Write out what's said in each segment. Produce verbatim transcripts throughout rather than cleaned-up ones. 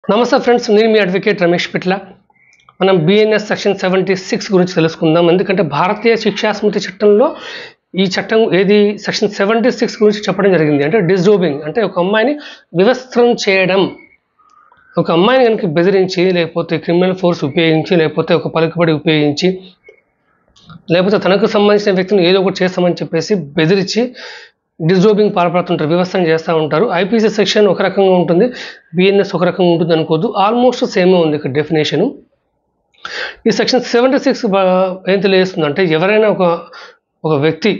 నమస్తే ఫ్రెండ్స్, నేను మీ అడ్వకేట్ రమేష్ పిట్ల. మనం బిఎన్ఎస్ సెక్షన్ సెవెంటీ సిక్స్ గురించి తెలుసుకుందాం. ఎందుకంటే భారతీయ శిక్షా స్మృతి చట్టంలో ఈ చట్టం ఏది సెక్షన్ సెవెంటీ సిక్స్ గురించి చెప్పడం జరిగింది. అంటే డిస్రోబింగ్ అంటే ఒక అమ్మాయిని వివస్త్రం చేయడం. ఒక అమ్మాయిని కనుక బెదిరించి, లేకపోతే క్రిమినల్ ఫోర్స్ ఉపయోగించి, లేకపోతే ఒక పలుకుబడి ఉపయోగించి, లేకపోతే తనకు సంబంధించిన వ్యక్తిని ఏదో ఒకటి చేస్తామని చెప్పేసి బెదిరించి డిస్రోబింగ్ పాల్పడుతుంటారు, వివస్త్రం చేస్తూ ఉంటారు. ఐపీసీ సెక్షన్ ఒక రకంగా ఉంటుంది, బిఎన్ఎస్ ఒక రకంగా ఉంటుంది అనుకోవద్దు. ఆల్మోస్ట్ సేమే ఉంది ఇక్కడ డెఫినేషను. ఈ సెక్షన్ సెవెంటీ సిక్స్ ఏం తెలియజేస్తుందంటే, ఎవరైనా ఒక ఒక వ్యక్తి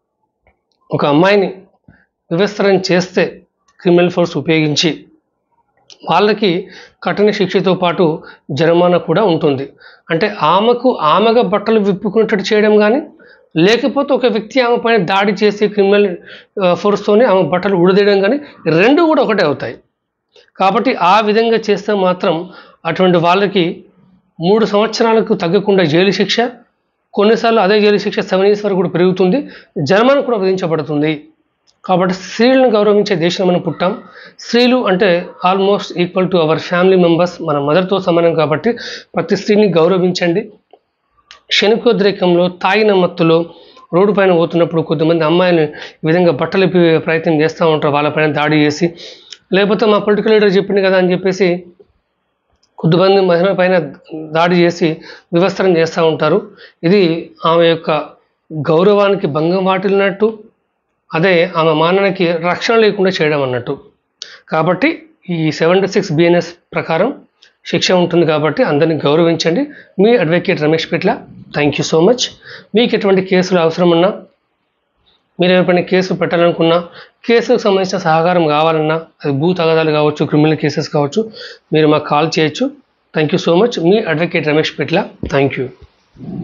ఒక అమ్మాయిని వివస్త్రం చేస్తే క్రిమినల్ ఫోర్స్ ఉపయోగించి, వాళ్ళకి కఠిన శిక్షతో పాటు జరిమానా కూడా ఉంటుంది. అంటే ఆమెకు ఆమెగా బట్టలు విప్పుకునేటట్టు చేయడం కానీ, లేకపోతే ఒక వ్యక్తి ఆమె పైన దాడి చేసి క్రిమినల్ ఫోర్స్తోనే ఆమె బట్టలు ఉడదీయడం కానీ, రెండు కూడా ఒకటే అవుతాయి. కాబట్టి ఆ విధంగా చేస్తే మాత్రం అటువంటి వాళ్ళకి మూడు సంవత్సరాలకు తగ్గకుండా జైలు శిక్ష, కొన్నిసార్లు అదే జైలు శిక్ష సెవెన్ ఇయర్స్ వరకు కూడా పెరుగుతుంది, జరిమానా కూడా విధించబడుతుంది. కాబట్టి స్త్రీలను గౌరవించే దేశం మనం పుట్టాం. స్త్రీలు అంటే almost equal to our family members, మన మదర్తో సమానం. కాబట్టి ప్రతి స్త్రీని గౌరవించండి. క్షణికోద్రేకంలో, తాగిన మత్తులో రోడ్డు పైన పోతున్నప్పుడు కొంతమంది అమ్మాయిని ఈ విధంగా బట్టలు ప్రయత్నం చేస్తూ ఉంటారు, వాళ్ళపైన దాడి చేసి, లేకపోతే మా పొలిటికల్ లీడర్ చెప్పింది కదా అని చెప్పేసి కొద్దిమంది మహిళల పైన దాడి చేసి వివస్త్రం చేస్తూ ఉంటారు. ఇది ఆమె యొక్క గౌరవానికి భంగం వాటిల్లినట్టు, అదే ఆమె మానానికి రక్షణ లేకుండా చేయడం అన్నట్టు. కాబట్టి ఈ సెవెంటీ సిక్స్ బిఎన్ఎస్ ప్రకారం శిక్ష ఉంటుంది. కాబట్టి అందరినీ గౌరవించండి. మీ advocate Ramesh Pitla. Thank you so much. మీకు ఎటువంటి కేసులు అవసరం ఉన్నా, మీరు ఎప్పుడైనా కేసు పెట్టాలనుకున్నా, కేసుకు సంబంధించిన సహకారం కావాలన్నా, అది భూ తగాదాలు కావచ్చు, క్రిమినల్ కేసెస్ కావచ్చు, మీరు మాకు కాల్ చేయొచ్చు. Thank you so much. మీ advocate Ramesh Pitla. Thank you.